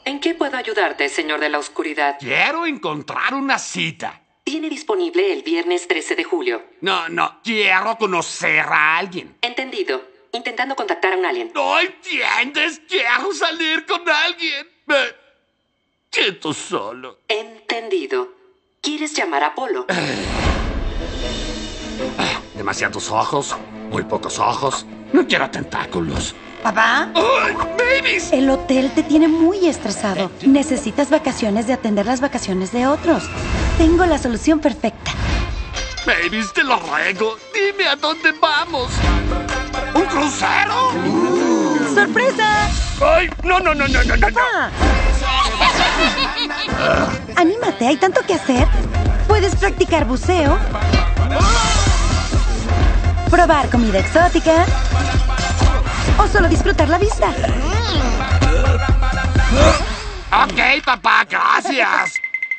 ¿En qué puedo ayudarte, señor de la oscuridad? Quiero encontrar una cita. Tiene disponible el viernes 13 de julio. No. Quiero conocer a alguien. Entendido. Intentando contactar a un alien. ¿No entiendes? Quiero salir con alguien. Me siento solo. Entendido. ¿Quieres llamar a Apolo? Demasiados ojos, muy pocos ojos. No quiero tentáculos. ¿Papá? ¡Ay, babies! El hotel te tiene muy estresado. Necesitas vacaciones de atender las vacaciones de otros. Tengo la solución perfecta. Babies, te lo ruego. Dime a dónde vamos. ¿Un crucero? ¡Sorpresa! ¡Ay! No. Ah. Anímate, hay tanto que hacer. Puedes practicar buceo, probar comida exótica o solo disfrutar la vista. Ok, papá, gracias.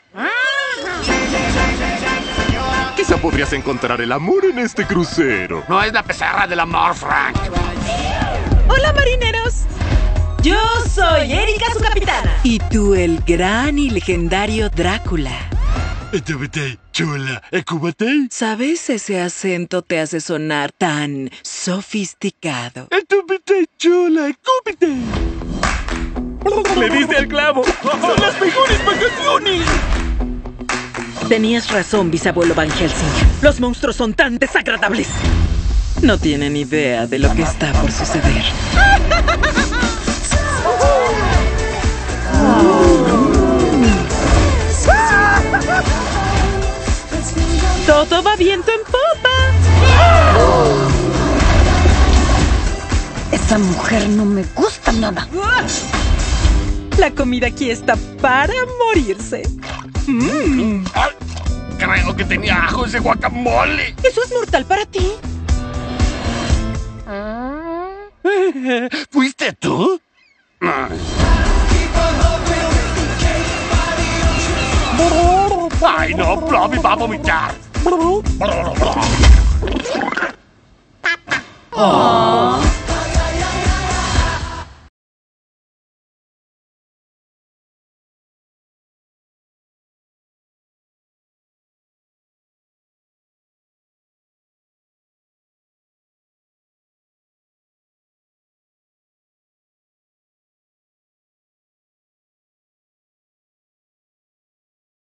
Quizá podrías encontrar el amor en este crucero. No es la pizarra del amor, Frank. ¡Hola, marineros! Yo soy Erika, su capitana. Y tú, el gran y legendario Drácula. Chula, ¿cúbate? ¿Sabes? Ese acento te hace sonar tan sofisticado. Chula, cúbate. Le diste al clavo. Son las mejores vacaciones. Tenías razón, bisabuelo Van Helsing. Los monstruos son tan desagradables. No tienen idea de lo que está por suceder. Todo va viento en popa. Esa mujer no me gusta nada. La comida aquí está para morirse. Ay, creo que tenía ajo ese guacamole. Eso es mortal para ti. ¿Fuiste tú? Ay, no, Blobby va a vomitar.